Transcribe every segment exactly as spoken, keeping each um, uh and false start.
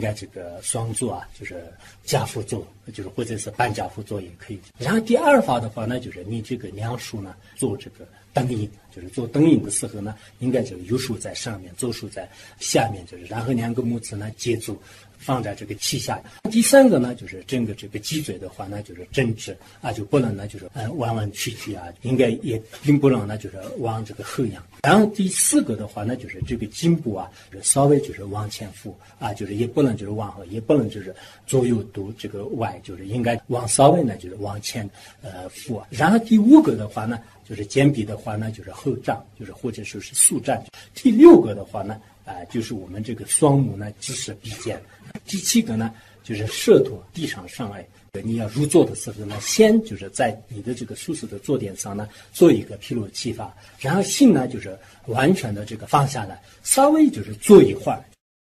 该这个双坐啊，就是家父坐，就是或者是半家父坐也可以。然后第二法的话呢，就是你这个两手呢做这个灯影，就是做灯影的时候呢，应该这个右手在上面，左手在下面，就是然后两个拇指呢接住。放在这个膝下。第三个呢，就是整个这个脊椎的话呢，就是正直啊，就不能呢就是呃弯弯曲曲啊，应该也并不能呢就是往这个后仰。然后第四个的话呢，就是这个颈部啊，就是稍微就是往前俯啊，就是也不能就是往后，也不能就是左右都这个歪，就是应该往稍微呢就是往前呃俯。然后第五个的话呢，就是肩臂的话呢，就是后胀，就是或者说是速站。第六个的话呢。啊、呃，就是我们这个双目呢，直视鼻尖。第七个呢，就是舌头地上上来。你要入座的时候呢，先就是在你的这个舒适的坐垫上呢，做一个披露气法，然后心呢就是完全的这个放下来，稍微就是坐一会儿。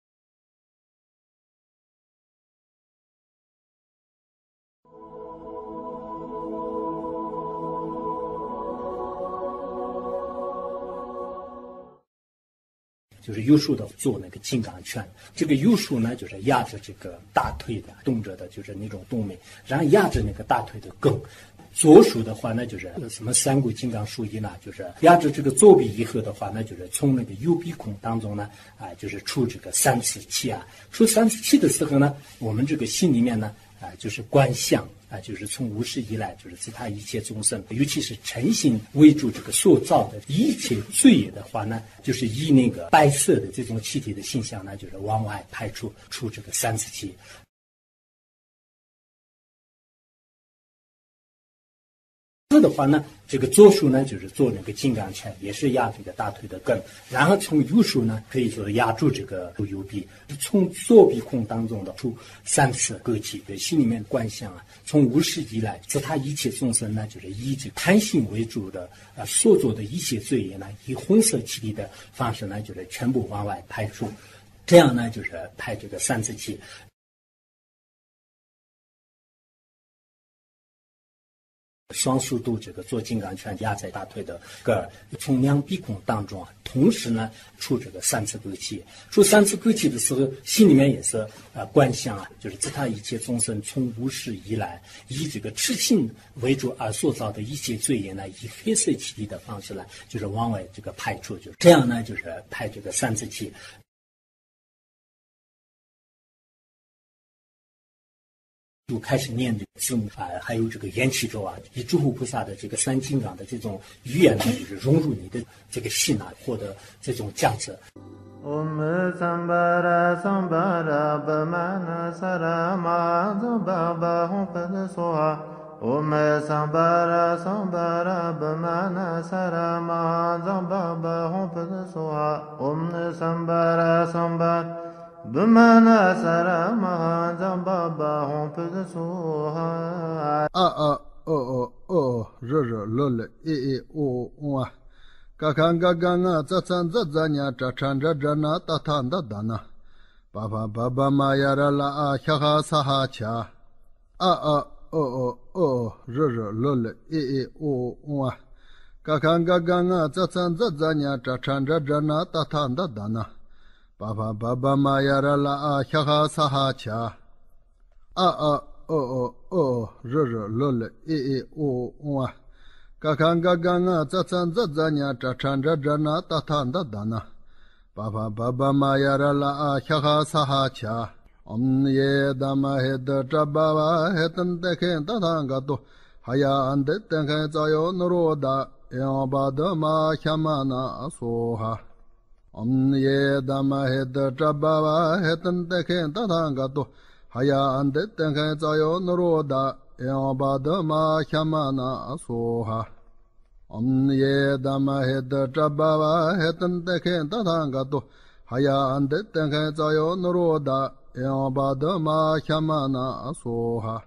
就是右手的做那个金刚拳，这个右手呢就是压着这个大腿的动着的，就是那种动脉，然后压着那个大腿的根。左手的话呢，就是什么三股金刚术一呢，就是压着这个左臂以后的话呢，就是从那个右鼻孔当中呢，啊、呃，就是出这个三次气啊。出三次气的时候呢，我们这个心里面呢，啊、呃，就是观想。啊，就是从无始以来，就是其他一切众生，尤其是诚心为主这个塑造的一切罪业的话呢，就是以那个白色的这种气体的形象呢，就是往外排出出这个三次气。的话呢，这个左手呢就是做那个金刚拳，也是压这个大腿的根，然后从右手呢可以说压住这个右臂，从左鼻孔当中的出三次割气，对心里面观想啊，从无始以来，自他一切众生呢，就是以这个贪心为主的啊、呃、所做的一切罪业呢，以红色气体的方式呢，就是全部往外排出，这样呢就是排这个三次气。双手都这个做金刚拳压在大腿的根儿，从两鼻孔当中啊，同时呢出这个三次割气。出三次割气的时候，心里面也是呃观想啊，就是自他一切众生从无始以来，以这个痴心为主而塑造的一切罪业呢，以黑色气体的方式呢，就是往外这个排出，就是这样呢，就是排这个三次气。就开始念这个字母啊，还有这个缘起咒啊，以诸佛菩萨的这个三金刚的这种语言呢，就是融入你的这个心啊，获得这种价值。Om Sambara Sambara Bhamana Sarama Zambaba Hum Pada Soha Om Sambara Sambara Bhamana Sarama Zambaba Hum Pada Soha Om Sambara Sambara Bhamana Sarama Zambaba Hum Pada Soha A A O O O R R L L E E O O Kakanga ganga zatsan zatzanya chachan jajana tatanda dana. Baba baba mayara la a kyaha saha cha. A a o o o r r l l e e o o. Kakanga ganga zatsan zatzanya chachan jajana tatanda dana. Baba baba mayara la a kyaha saha cha. A a o o o r r l l e e o o. Kakanga ganga zatsan zatzanya chachan jajana tatanda dana. Baba baba mayara la a kyaha saha cha. Om ye dama heda jababa hetan teken tatanga to. Haya ande tenken zayo nuroda. Eobada ma kyamana soha. Om ye dama heda jababa hetan teken tatanga to. Haya ande tenken zayo nuroda. Eobada ma kyamana soha. Om ye dama heda jababa hetan teken tatanga to. Haya ande tenken zayo nuroda. Eobada ma kyamana soha。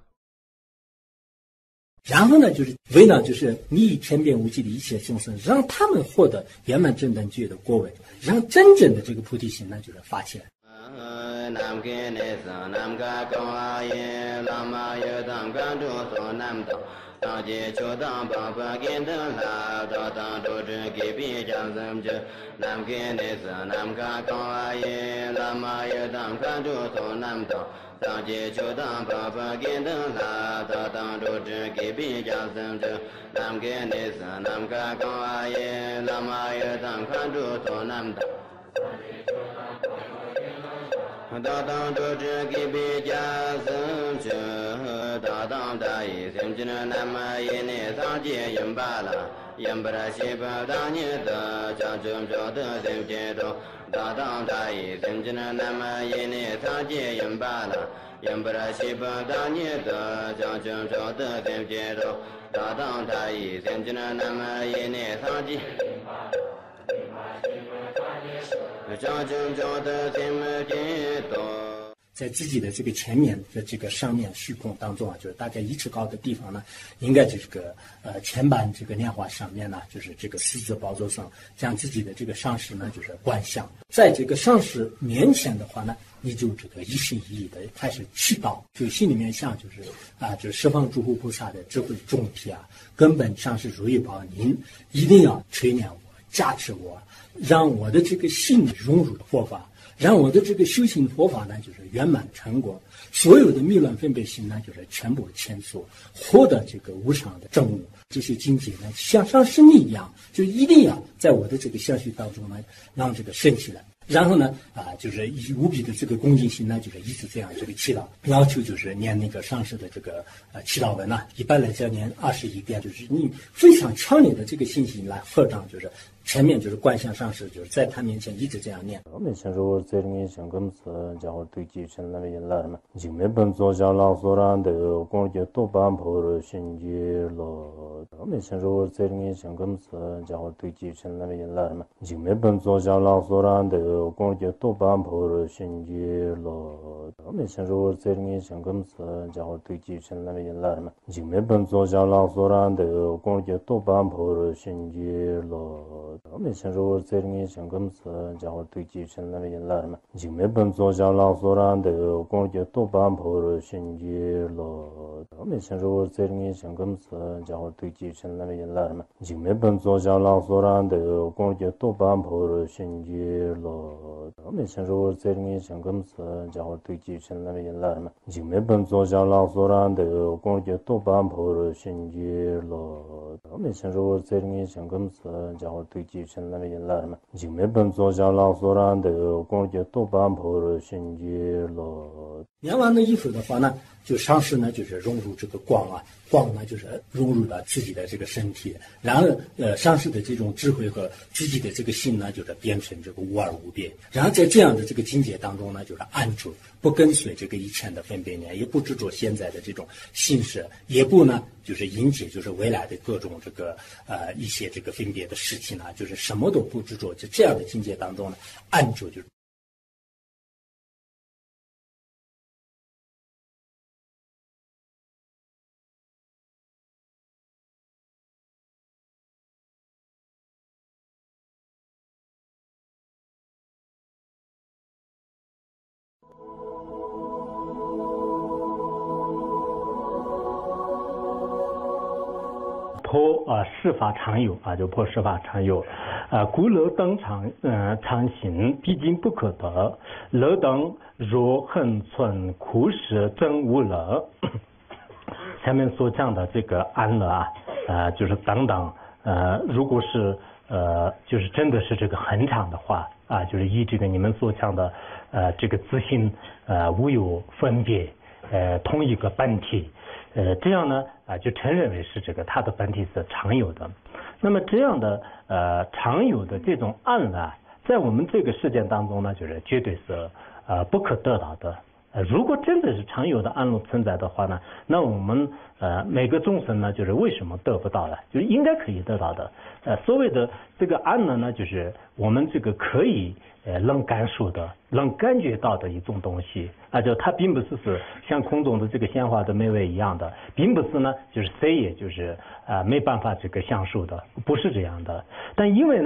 然后呢，就是为了就是你以天变无际的一切众生，让他们获得圆满正等觉的果位，让真正的这个菩提心呢，就是发起来。 nam ke ne sa nam ka ka ye lama ye dam ka do so nam do ta je cho dam ba ba gen da la da da do de ke bi jang sam je nam ke ne sa nam ka ka ye lama ye dam ka do so nam do ta je cho dam ba ba gen da la da da do de ke bi jang sam je nam ke ne sa nam ka ka ye lama ye dam ka do so nam do da da do je ke bi jang sam je da da da yi sim je nam ye ne sa je yin ba la yin ba ra shi ba da ni da ja jum jo de sim je do da da da yi sim je nam ye ne sa je yin ba la yin ba ra shi ba da ni da ja jum jo de sim je do da da da yi sim je nam ye ne sa je 在自己的这个前面的这个上面虚空当中啊，就是大概一尺高的地方呢，应该这个呃前板这个莲花上面呢，就是这个四字宝座上，将自己的这个上师呢就是观想，在这个上师面前的话呢，你就这个一心一意的开始祈祷，就心里面想就是啊，就是十方诸佛菩萨的智慧众体啊，根本上师如意宝，您一定要垂念我，加持我，让我的这个心融入佛法。让我的这个修行佛法呢，就是圆满成果，所有的迷乱分别心呢，就是全部迁缩，获得这个无上的正悟。这些境界呢，像上师你一样，就一定要在我的这个相续当中呢，让这个升起来。然后呢，啊，就是以无比的这个恭敬心呢，就是一直这样这个祈祷，要求就是念那个上师的这个呃祈祷文呢、啊，一般来讲念二十一遍，就是你非常强烈的这个信心来合掌，就是前面就是观想上师，就是在他面前一直这样念。 我们先说这里想跟此家伙对继承那边来嘛，就没本做下老所然的工作多半破了心结了。我们先说这里想跟此家伙对继承那边来嘛，就没本做下老所然的工作多半破了心结了。我们先说这里想跟此家伙对继承那边来嘛，就没本做下老所然的工作多半破了心结了。我们先说这里想跟此家伙对继承那边来嘛，就没本做下老所然的工作多半破了心结了。我们先说这里想跟此家伙对继承那边来嘛，就没本做下老所然的工作多半破了心结了。我们先说这里想跟此家伙对继承那边来嘛，就没本做下老所然的工作多半破了心结了。我们先说这里想跟此家伙对继承那边来嘛，就没本做下老所然的工作多半破了心结了。 念完了以后的话呢，就上师呢就是融入这个光啊，光呢就是融入了自己的这个身体，然后呃上师的这种智慧和自己的这个心呢，就是变成这个无二无别。然后在这样的这个境界当中呢，就是安住，不跟随这个以前的分别念，也不执着现在的这种形式，也不呢就是迎接就是未来的各种这个呃一些这个分别的事情呢，就是什么都不执着，就这样的境界当中呢，安住就是。 破啊世法常有啊，就破世法常有，啊故乐等常呃常行，毕竟不可得。乐等若恒存，苦实真无乐。下面所讲的这个安乐啊，呃就是等等，呃如果是呃就是真的是这个恒常的话啊，就是以这个你们所讲的呃这个自性呃无有分别，呃同一个本体。呃，这样呢，啊、呃，就承认为是这个它的本体是常有的。那么这样的呃常有的这种暗呢，在我们这个事件当中呢，就是绝对是呃不可得到的。呃，如果真的是常有的暗路存在的话呢，那我们呃每个众生呢，就是为什么得不到呢？就是应该可以得到的。呃，所谓的这个暗呢，呢就是我们这个可以呃能感受的、能感觉到的一种东西啊，就它并不是是像空中的这个鲜花的美味一样的，并不是呢就是谁也就是呃没办法这个享受的，不是这样的。但因为呢。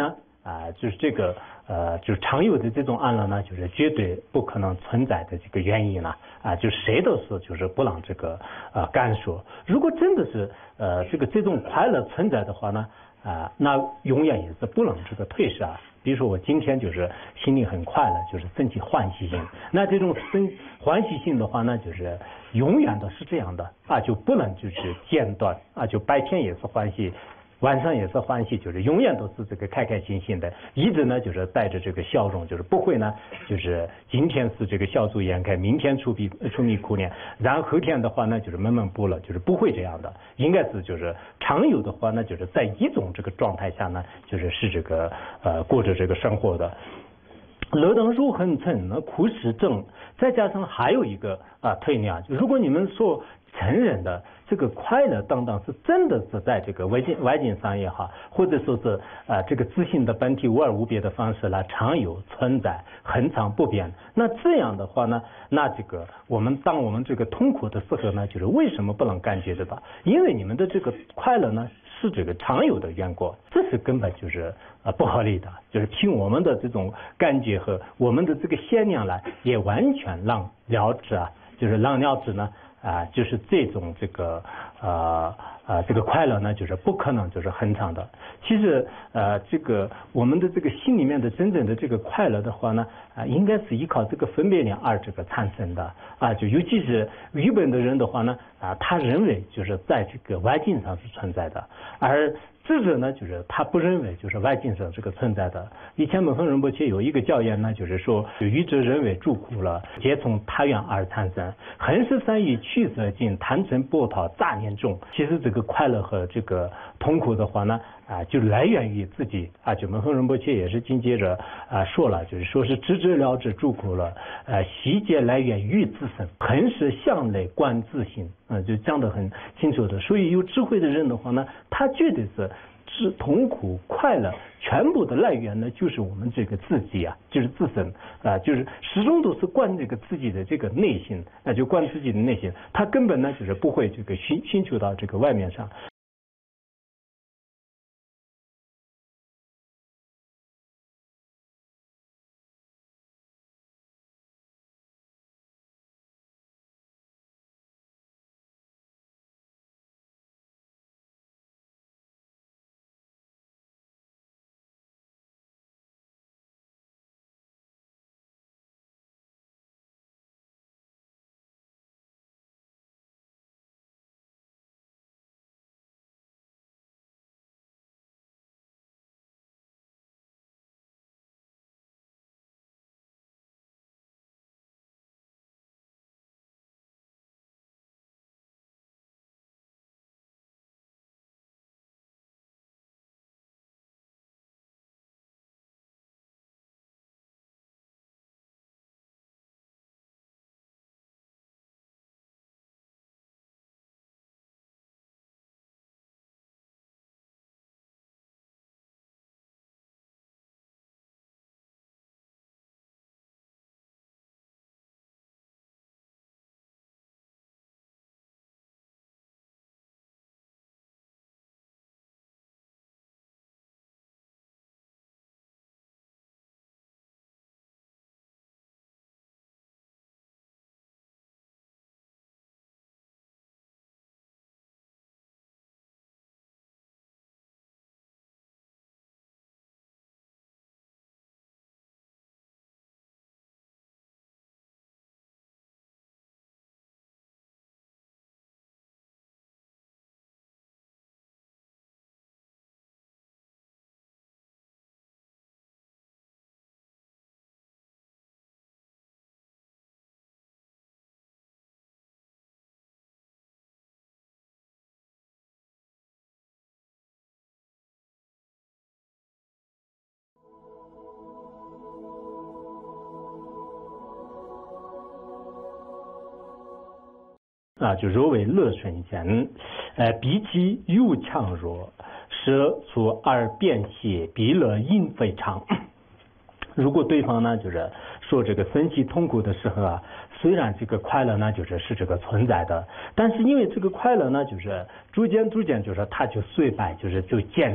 啊，就是这个呃，就是常有的这种安乐呢，就是绝对不可能存在的这个原因呢，啊，就谁都是就是不能这个呃干涉。如果真的是呃这个这种快乐存在的话呢，啊，那永远也是不能这个退失啊。比如说我今天就是心里很快乐，就是升起欢喜心，那这种升欢喜心的话呢，就是永远都是这样的啊，就不能就是间断啊，就白天也是欢喜。晚上也是欢喜，就是永远都是这个开开心心的，一直呢就是带着这个笑容，就是不会呢，就是今天是这个笑逐颜开，明天出鼻出迷苦脸，然后后天的话呢就是闷闷不乐，就是不会这样的，应该是就是常有的话呢，就是在一种这个状态下呢，就是是这个呃过着这个生活的。乐等如恒称呢苦实正，再加上还有一个啊推理啊，就如果你们所承认的这个快乐等等是真的是在这个外境外境上也好，或者说是啊、呃、这个自性的本体无二无别的方式来常有存在恒常不变，那这样的话呢，那这个我们当我们这个痛苦的时候呢，就是为什么不能感觉得到？因为你们的这个快乐呢是这个常有的缘故，这是根本就是呃不合理的，就是凭我们的这种感觉和我们的这个限量来，也完全让了知啊，就是让了知呢。啊，就是这种这个呃呃这个快乐呢，就是不可能就是恒常的。其实呃这个我们的这个心里面的真正的这个快乐的话呢，啊应该是依靠这个分别两二这个产生的啊，就尤其是日本的人的话呢，啊他认为就是在这个外境上是存在的，而智者呢，就是他不认为就是外境上这个存在的。以前门峰仁波切有一个教言呢，就是说愚者认为诸苦了，皆从他缘而产生，恒是善于去色尽，贪嗔波涛杂念重。其实这个快乐和这个痛苦的话呢，啊，就来源于自己啊。就门峰仁波切也是紧接着啊说了，就是说是知之了知诸苦了，呃，悉皆来源于自身，恒是向内观自性。嗯，就讲得很清楚的。所以有智慧的人的话呢，他绝对是是痛苦快乐全部的来源呢，就是我们这个自己啊，就是自身啊，就是始终都是观这个自己的这个内心，那就观自己的内心，他根本呢就是不会这个寻寻求到这个外面上。啊，就若为乐瞬间，呃，比其又强弱，舍出而变谢，比乐因非常。如果对方呢，就是说这个生气痛苦的时候啊，虽然这个快乐呢，就是是这个存在的，但是因为这个快乐呢，就是逐渐逐渐就是它就衰败，就是就减少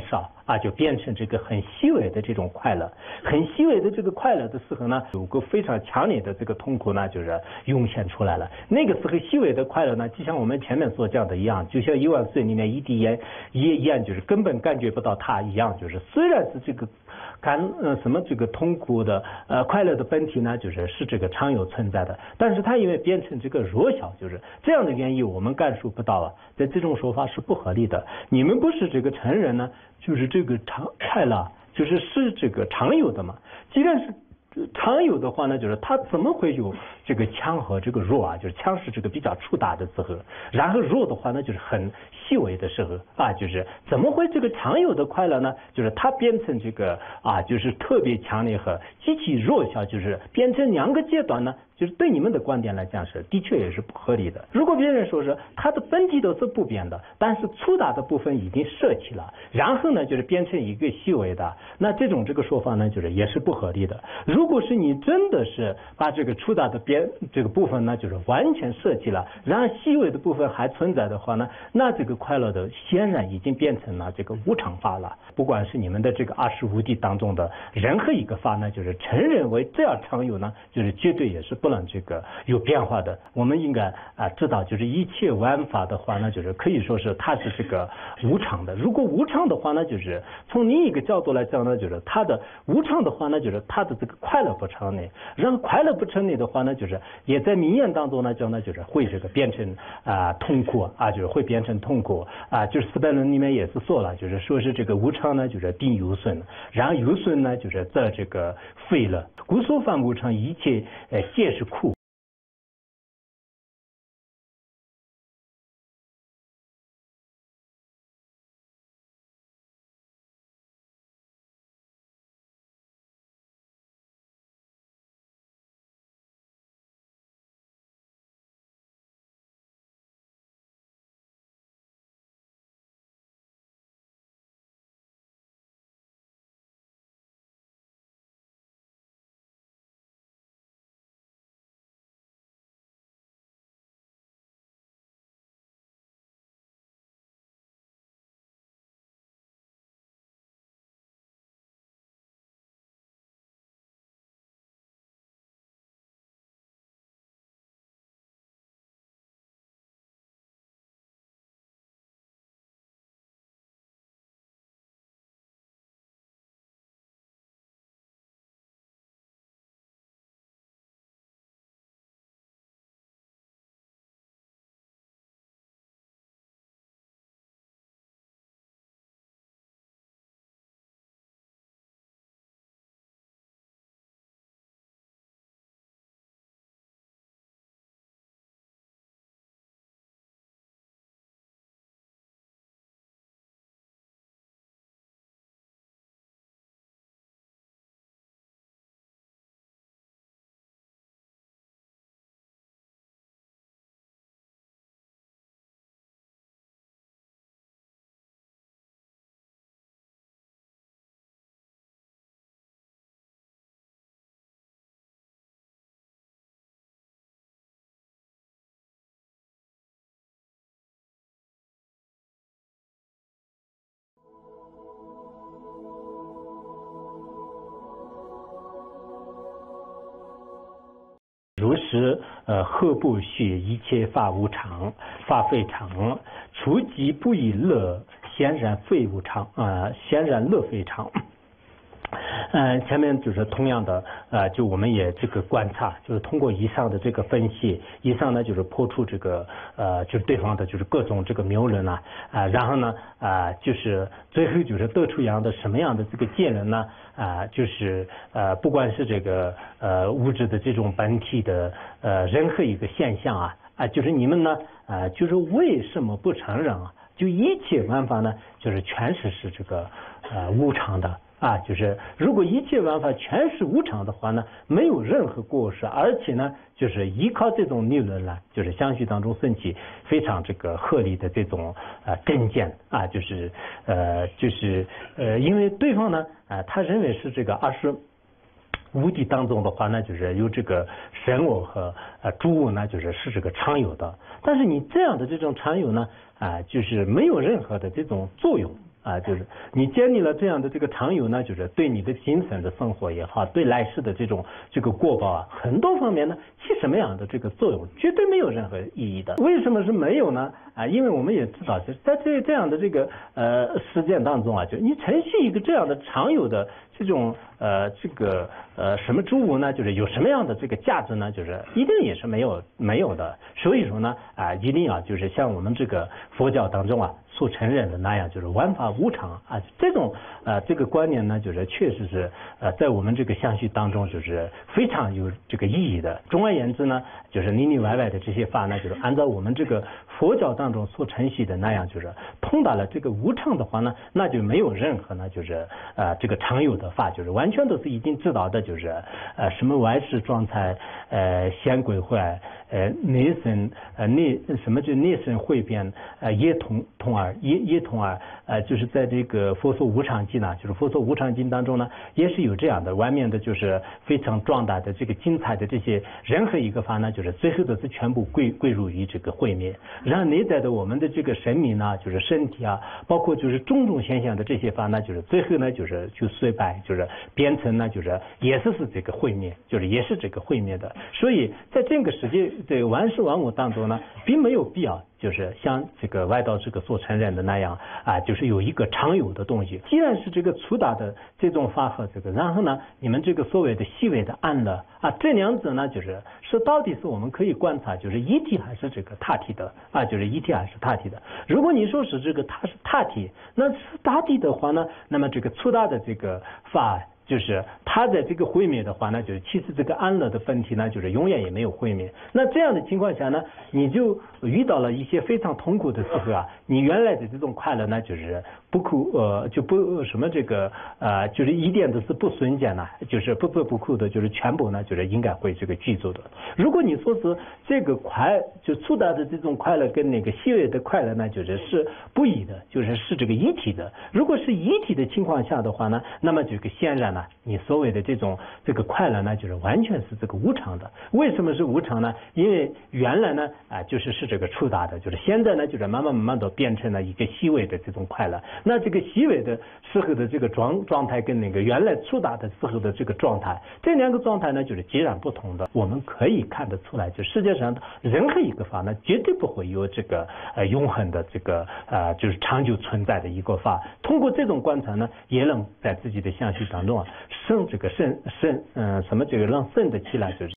啊，就变成这个很细微的这种快乐，很细微的这个快乐的时候呢，有个非常强烈的这个痛苦呢，就是涌现出来了。那个时候细微的快乐呢，就像我们前面所讲的一样，就像一碗水里面一滴盐，一盐就是根本感觉不到它一样，就是虽然是这个感呃什么这个痛苦的呃快乐的本体呢，就是是这个常有存在的，但是它因为变成这个弱小，就是这样的原因，我们感受不到啊。在这种说法是不合理的。你们不是这个成人呢，就是这个常快乐，就是是这个常有的嘛。既然是常有的话呢，就是它怎么会有这个强和这个弱啊？就是强是这个比较粗大的时候，然后弱的话呢，就是很细微的时候啊，就是怎么会这个常有的快乐呢？就是它变成这个啊，就是特别强烈和极其弱小，就是变成两个阶段呢？就是对你们的观点来讲是的确也是不合理的。如果别人说是它的本体都是不变的，但是粗大的部分已经舍弃了，然后呢就是变成一个细微的，那这种这个说法呢就是也是不合理的。如果是你真的是把这个粗大的边这个部分呢就是完全舍弃了，然后细微的部分还存在的话呢，那这个快乐的显然已经变成了这个无常法了。不管是你们的这个二十五谛当中的任何一个法呢，就是承认为这样常有呢，就是绝对也是不能这个有变化的。我们应该啊知道，就是一切万法的话呢，就是可以说是它是这个无常的。如果无常的话呢，就是从另一个角度来讲呢，就是它的无常的话呢，就是它的这个快乐不成立。然后快乐不成立的话呢，就是也在名言当中呢讲呢，就是会这个变成啊痛苦啊，就是会变成痛苦啊。就是四百论里面也是说了，就是说是这个无常呢，就是定有损，然后有损呢，就是在这个废了。故所犯无常，一切呃皆是苦。如是呃，何不学一切法无常，法非常，初即不以乐，显然非无常啊、呃，显然乐非常。呃，前面就是同样的，呃，就我们也这个观察，就是通过以上的这个分析，以上呢就是破除这个呃，就是对方的就是各种这个谬论啊，啊、呃，然后呢啊、呃，就是最后就是得出样的什么样的这个结论呢？啊、呃，就是呃，不管是这个呃物质的这种本体的呃任何一个现象啊，啊、呃，就是你们呢啊、呃，就是为什么不承认啊？就一切万法呢，就是全是是这个呃无常的。啊，就是如果一切万法全是无常的话呢，没有任何过失，而且呢，就是依靠这种理论呢，就是相续当中升起非常这个合理的这种呃根见啊，就是呃就是呃，因为对方呢啊、呃，他认为是这个二十无谛当中的话呢，就是有这个神我和呃诸物呢，就是是这个常有的，但是你这样的这种常有呢啊、呃，就是没有任何的这种作用。 啊，就是你建立了这样的这个常有呢，就是对你的精神的生活也好，对来世的这种这个过报啊，很多方面呢起什么样的这个作用，绝对没有任何意义的。为什么是没有呢？啊，因为我们也知道，就是在这这样的这个呃实践当中啊，就你承续一个这样的常有的这种呃这个呃什么诸物呢，就是有什么样的这个价值呢，就是一定也是没有没有的。所以说呢啊，一定要就是像我们这个佛教当中啊所承认的那样，就是万法无常啊，这种呃这个观念呢，就是确实是呃在我们这个相续当中就是非常有这个意义的。总而言之呢，就是里里外外的这些法呢，就是按照我们这个佛教当中所承续的那样，就是通达了这个无常的话呢，那就没有任何呢就是呃这个常有的法，就是完全都是已经知道的，就是呃什么外世状态呃显鬼坏呃内生呃内什么就内生会变呃也通通而也也通而呃就是在这个佛说无常经呢，就是佛说无常经当中呢，也是有这样的外面的就是非常壮大的这个精彩的这些任何一个法呢，就是最后都是全部归归入于这个毁灭。然后内在的我们的这个神明呢，就是身体啊，包括就是种种现象的这些法呢，就是最后呢就是就衰败，就是变成呢就是也是是这个毁灭，就是也是这个毁灭的。所以在这个世界这个万事万物当中呢，并没有必要就是像这个外道这个所承认的那样啊，就是有一个常有的东西。既然是这个粗大的这种法和这个，然后呢，你们这个所谓的细微的安乐啊，这两者呢，就是是到底是我们可以观察，就是一体还是这个他体的啊，就是一体还是他体的。如果你说是这个它是他体，那是他体的话呢，那么这个粗大的这个法。就是他在这个毁灭的话呢，就是其实这个安乐的本体呢，就是永远也没有毁灭。那这样的情况下呢，你就遇到了一些非常痛苦的时候啊，你原来的这种快乐呢，就是不苦呃就不什么这个呃就是一点都是不瞬间呢，就是不折不扣的，就是全部呢就是应该会这个记住的。如果你说是这个快就粗大的这种快乐跟那个细微的快乐呢，就是是不一的，就是是这个一体的。如果是一体的情况下的话呢，那么这个显然呢，你所谓的这种这个快乐呢，就是完全是这个无常的。为什么是无常呢？因为原来呢啊就是是这个粗大的，就是现在呢就是慢慢慢慢的变成了一个细微的这种快乐。那这个细微的时候的这个状状态跟那个原来粗大的时候的这个状态，这两个状态呢就是截然不同的。我们可以看得出来，就世界上任何一个法呢，绝对不会有这个呃永恒的这个呃就是长久存在的一个法。通过这种观察呢，也能在自己的相续当中啊，生这个生生嗯什么这个让生得起来，就是。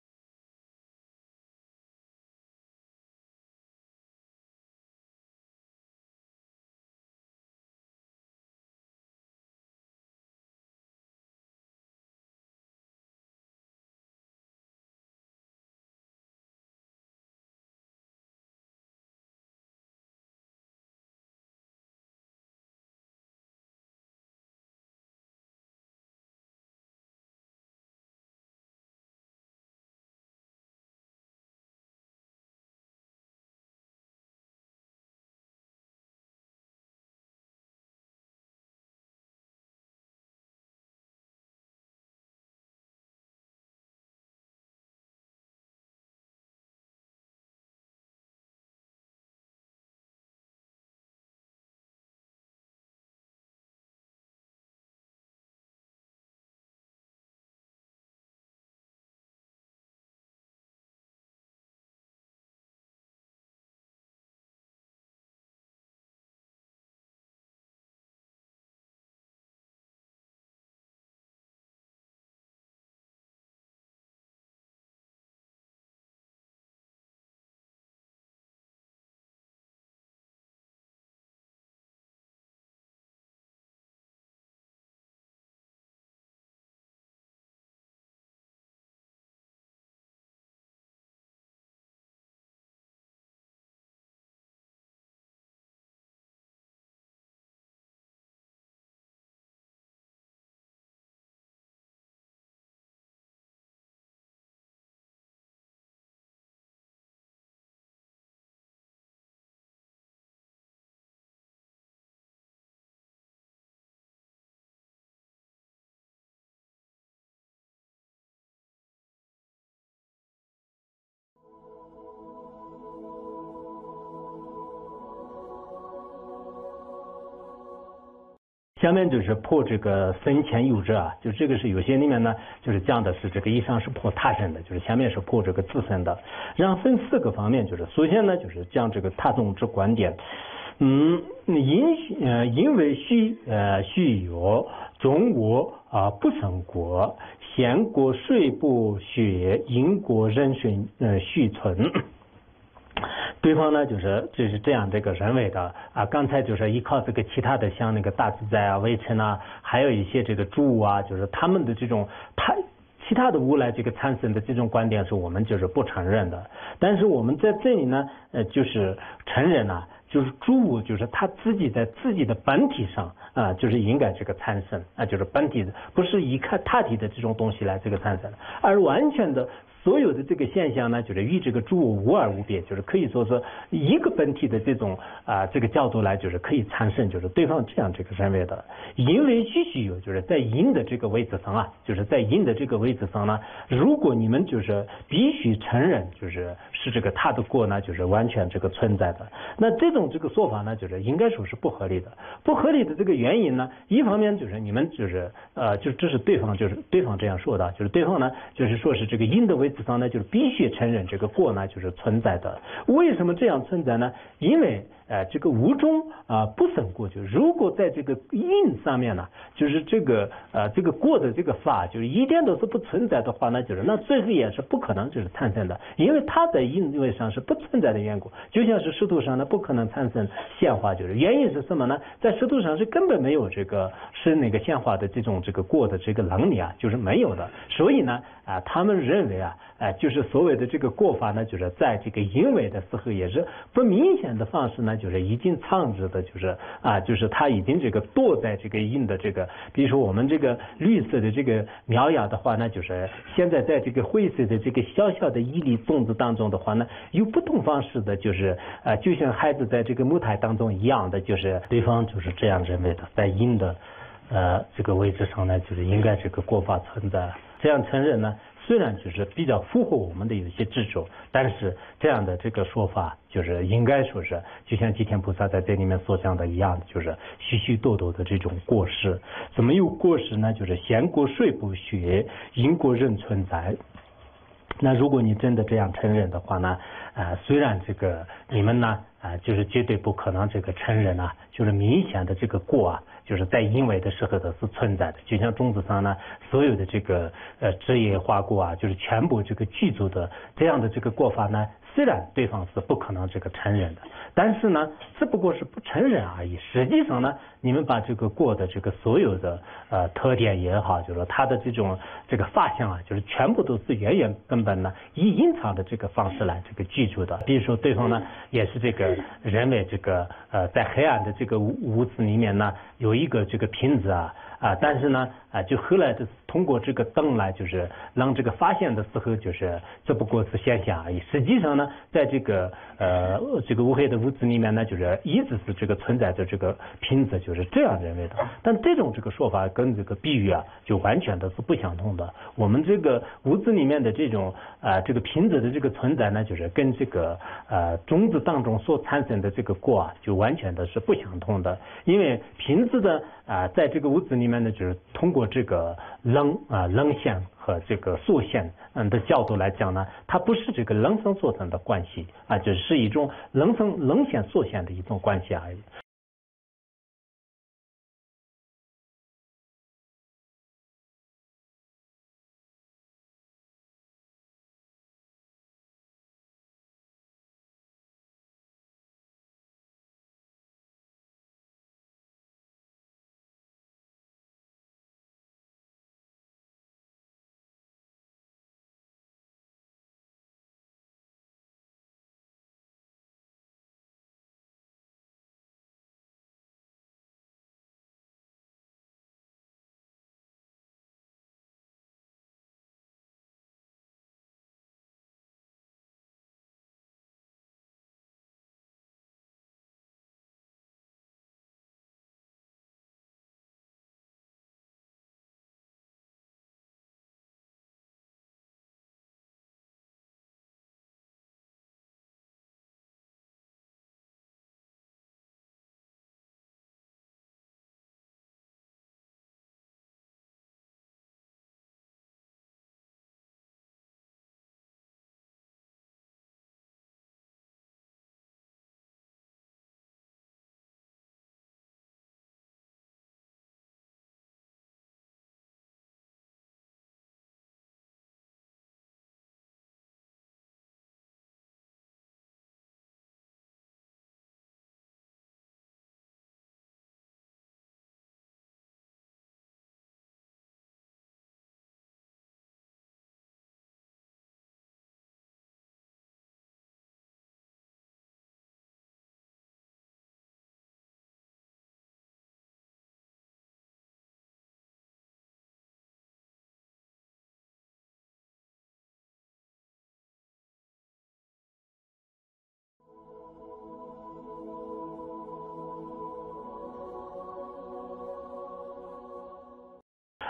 下面就是破这个生前有者啊，就这个是有些里面呢，就是讲的是这个以上是破他身的，就是下面是破这个自身的。然后分四个方面，就是首先呢，就是讲这个他宗之观点。嗯，因呃因为虚呃虚有中国啊、呃、不生国，先国水不血，因国人水呃续存。对方呢，就是就是这样这个认为的啊。刚才就是依靠这个其他的，像那个大自在啊、微尘啊，还有一些这个诸物啊，就是他们的这种他其他的物来这个产生的这种观点，是我们就是不承认的。但是我们在这里呢，呃，就是承认啊，就是诸物就是它自己在自己的本体上啊，就是应该这个产生啊，就是本体的，不是依靠他体的这种东西来这个产生的，而完全的。所有的这个现象呢，就是与这个诸物无二无别，就是可以说是一个本体的这种啊、呃、这个角度来，就是可以产生，就是对方这样这个认为的。因为虚虚有，就是在因的这个位置上啊，就是在因的这个位置上呢，如果你们就是必须承认，就是是这个他的过呢，就是完全这个存在的，那这种这个说法呢，就是应该说是不合理的。不合理的这个原因呢，一方面就是你们就是呃，就这是对方就是对方这样说的，就是对方呢就是说是这个因的位置上呢，就是必须承认这个过呢就是存在的。为什么这样存在呢？因为呃这个无中啊、呃、不生过，就是如果在这个因上面呢，就是这个呃这个过的这个法，就是一点都是不存在的话呢，就是那这个也是不可能就是产生的，因为它在因位上是不存在的缘故，就像是识土上呢不可能产生现化，就是原因是什么呢？在识土上是根本没有这个是那个现化的这种这个过的这个能力啊，就是没有的。所以呢啊、呃、他们认为啊啊、呃、就是所谓的这个过法呢，就是在这个因为的时候也是不明显的方式呢，就是已经藏着的，就是啊、呃、就是它已经这个躲在这个因的这个，比如说我们这个绿色的这个苗芽的话呢，就是现在在这个灰色的这个小小的一粒种子当中的话呢，有不同方式的，就是啊、呃、就像孩子在这个母胎当中一样的，就是对方就是这样认为的，在因的呃这个位置上呢，就是应该这个过法存在，这样承认呢。虽然就是比较符合我们的有些执着，但是这样的这个说法就是应该说是，就像吉田菩萨在这里面所讲的一样，就是许许多多的这种过失。怎么有过失呢？就是先过水不学，因果人存在。那如果你真的这样承认的话呢，呃，虽然这个你们呢，啊、呃，就是绝对不可能这个承认啊，就是明显的这个过啊，就是在因为的时候的是存在的，就像种子上呢，所有的这个呃枝叶花果啊，就是全部这个具足的这样的这个过法呢，虽然对方是不可能这个承认的，但是呢，只不过是不承认而已。实际上呢，你们把这个过的这个所有的呃特点也好，就是说它的这种这个法相啊，就是全部都是原原根本呢以隐藏的这个方式来这个记住的。比如说对方呢也是这个认为这个呃在黑暗的这个屋屋子里面呢有一个这个瓶子啊啊，但是呢啊就后来的通过这个灯来就是让这个发现的时候就是只不过是现象而已。实际上呢，在这个呃这个乌黑的屋子里面呢，就是一直是这个存在着这个瓶子，就是这样认为的。但这种这个说法跟这个比喻啊，就完全的是不相同的。我们这个屋子里面的这种啊、呃、这个瓶子的这个存在呢，就是跟这个呃种子当中所产生的这个果啊，就完全的是不相同的。因为瓶子的啊、呃、在这个屋子里面呢，就是通过这个冷啊、呃、冷线和这个缩线嗯的角度来讲呢，它不是这个冷生缩成的关系啊，只是一种冷生冷线缩线的一种关系而已。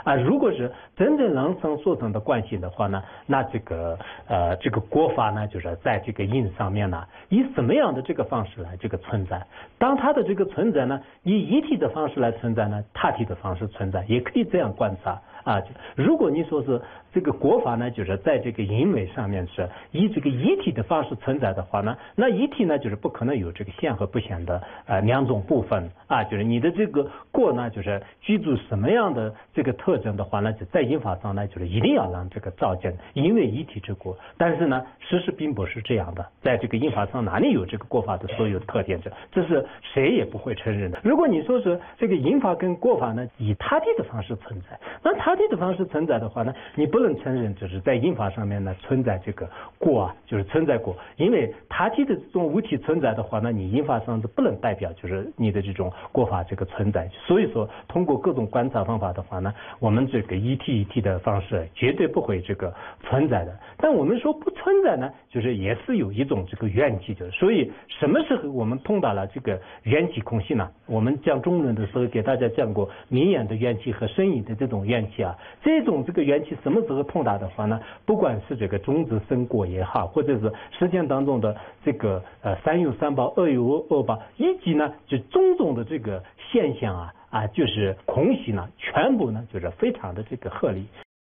啊。如果是真正人生所成的关系的话呢，那这个呃这个国法呢，就是在这个因上面呢，以什么样的这个方式来这个存在？当它的这个存在呢，以一体的方式来存在呢，他体的方式存在，也可以这样观察。啊，如果你说是这个国法呢，就是在这个因为上面是以这个一体的方式存在的话呢，那一体呢就是不可能有这个显和不显的呃两种部分啊，就是你的这个过呢，就是居住什么样的这个特征的话呢，就在因法上呢，就是一定要让这个照见因为一体之国。但是呢，事实并不是这样的，在这个因法上哪里有这个国法的所有特点？这这是谁也不会承认的。如果你说是这个因法跟国法呢，以他地的方式存在，那他地的方式存在的话呢，你不能承认就是在因法上面呢存在这个过啊，就是存在过，因为他地的这种物体存在的话呢，你因法上是不能代表就是你的这种过法这个存在。所以说，通过各种观察方法的话呢，我们这个一体一体的方式绝对不会这个存在的。但我们说不存在呢，就是也是有一种这个缘起，就是所以什么时候我们通达了这个缘起空性呢？我们讲中论的时候给大家讲过明眼的缘起和深隐的这种缘起啊，这种这个缘起什么时候通达的话呢？不管是这个种子生果也好，或者是实践当中的这个呃三有三宝、二有二宝，以及呢就种种的这个现象啊啊，就是空性呢，全部呢就是非常的这个合理。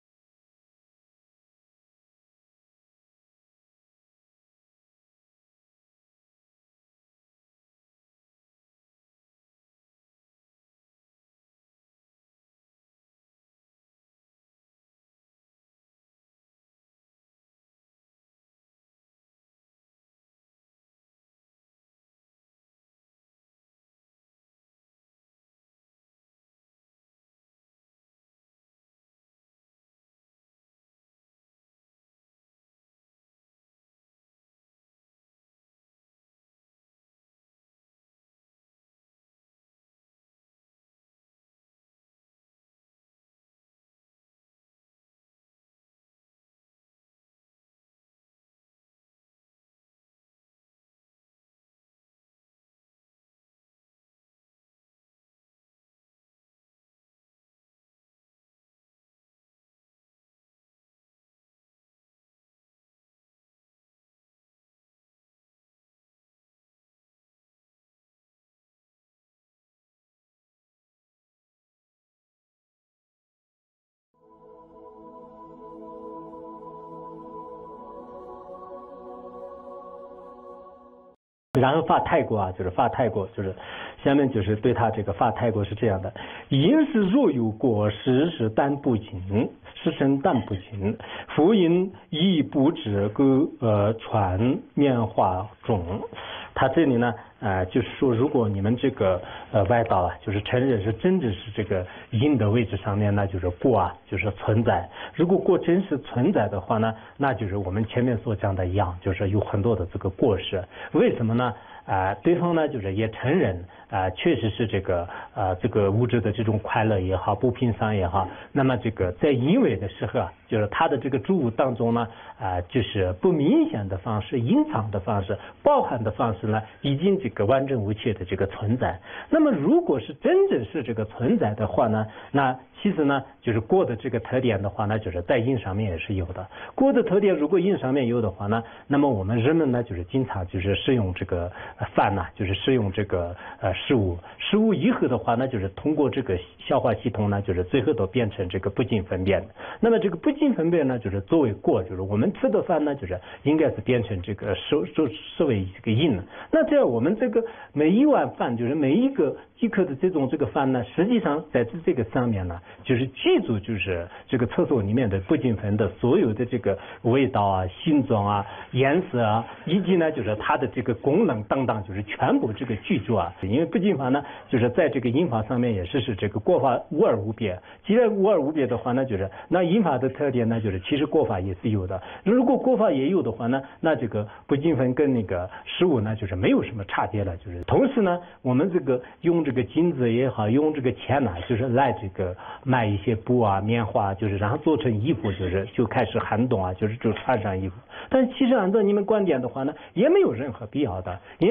然后发泰国啊，就是发泰国，就是下面就是对他这个发泰国是这样的：因是若有果，实是单不尽，实生但不尽，福因亦不止个呃传面化中。他这里呢，呃，就是说，如果你们这个呃外道啊，就是承认是真的是这个因的位置上面，那就是过啊，就是存在。如果过真是存在的话呢，那就是我们前面所讲的一样，就是有很多的这个过失。为什么呢？啊、呃，对方呢就是也承认啊、呃，确实是这个呃这个物质的这种快乐也好，不平常也好，那么这个在因为的时候啊，就是他的这个诸物当中呢，啊、呃，就是不明显的方式、隐藏的方式、包含的方式呢，已经这个完整无缺的这个存在。那么如果是真正是这个存在的话呢，那其实呢，就是过的这个特点的话呢，就是在因上面也是有的。过的特点如果因上面有的话呢，那么我们人们呢，就是经常就是使用这个饭呢，就是使用这个呃食物，食物以后的话呢，就是通过这个消化系统呢，就是最后都变成这个不净粪便。那么这个不净粪便呢，就是作为过，就是我们吃的饭呢，就是应该是变成这个视视视为这个因。那这样我们这个每一碗饭，就是每一个饥渴的这种这个饭呢，实际上在这个上面呢，就是记住就是这个厕所里面的不净粪的所有的这个味道啊、形状啊、颜色啊，以及呢就是它的这个功能等等，就是全部这个记住啊。因为不净法呢，就是在这个因法上面也是是这个过法无二无别。既然无二无别的话呢，就是那因法的特点呢，就是其实过法也是有的。如果过法也有的话呢，那这个不净粪跟那个食物呢，就是没有什么差别了。就是同时呢，我们这个用这个金子也好，用这个钱呢，就是来这个卖一些布啊、棉花，就是然后做成衣服，就是就开始寒冬啊，就是就穿上衣服。但其实按照你们观点的话呢，也没有任何必要的，因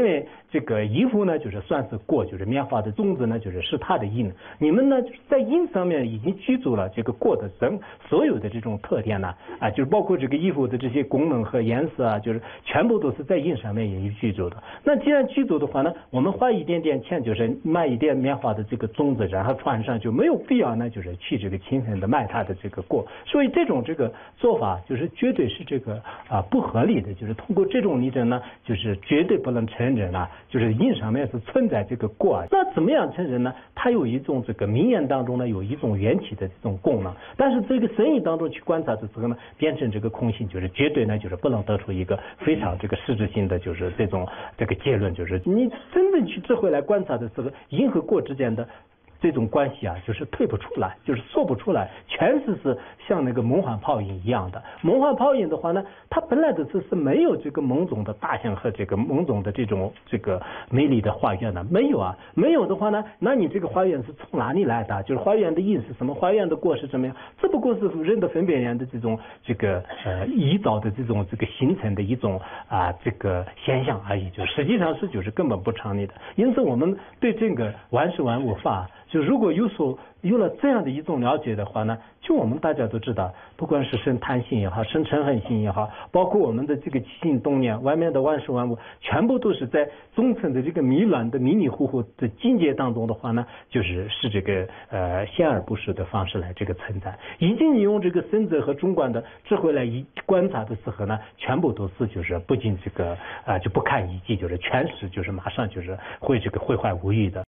因为这个衣服呢就是算是过，就是棉花的种子呢就是是它的因，你们呢就是在因上面已经居住了这个过的整所有的这种特点呢啊，就是包括这个衣服的这些功能和颜色啊，就是全部都是在因上面已经居住的。那既然居住的话呢，我们花一点点钱就是卖一点棉花的这个种子，然后穿上，就没有必要呢就是去这个勤奋的卖它的这个过。所以这种这个做法就是绝对是这个啊不合理的，就是通过这种例证呢，就是绝对不能承认啊，就是因上面是存在这个过。那怎么样承认呢？它有一种这个名言当中呢有一种缘起的这种功能，但是这个生意当中去观察的时候呢，变成这个空性，就是绝对呢就是不能得出一个非常这个实质性的就是这种这个结论，就是你真正去智慧来观察的时候，因和过之间的这种关系啊，就是推不出来，就是说不出来，全是是像那个梦幻泡影一样的。梦幻泡影的话呢，它本来的是是没有这个梦中的大象和这个梦中的这种这个美丽的花园的，没有啊，没有的话呢，那你这个花园是从哪里来的？就是花园的因是什么？花园的果是怎么样？只不过是人的分辨人的这种这个呃臆造的这种这个形成的一种啊这个现象而已，就实际上是就是根本不成立的。因此，我们对这个万事万物法，就如果有所有了这样的一种了解的话呢，就我们大家都知道，不管是生贪心也好，生嗔恨心也好，包括我们的这个起心动念，外面的万事万物，全部都是在中层的这个迷乱的迷迷糊糊的境界当中的话呢，就是是这个呃显而不实的方式来这个存在。已经你用这个深泽和中观的智慧来一观察的时候呢，全部都是就是不仅这个啊、呃、就不堪一击，就是全是就是马上就是会这个毁坏无欲的。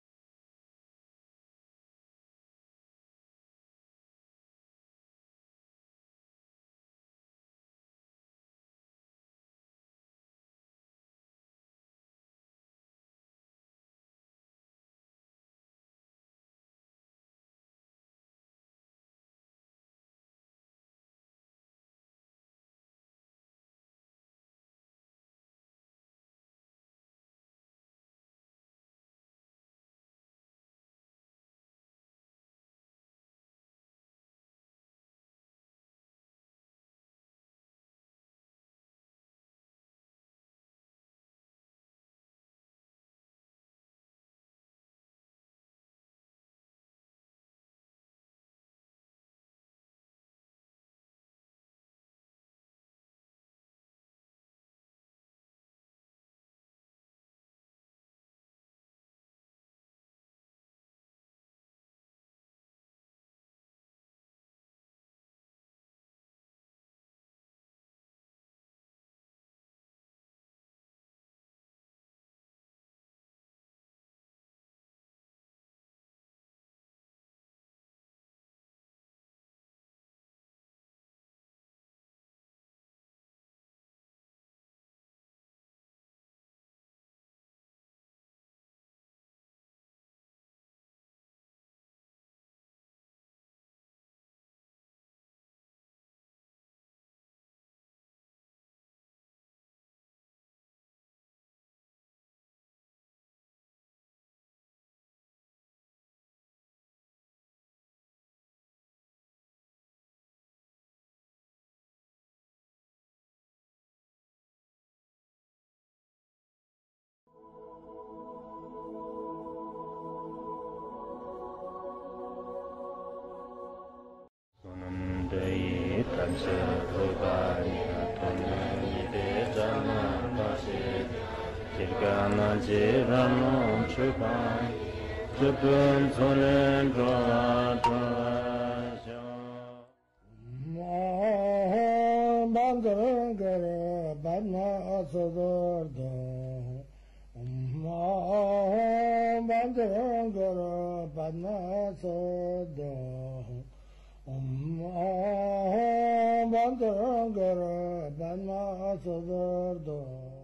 Om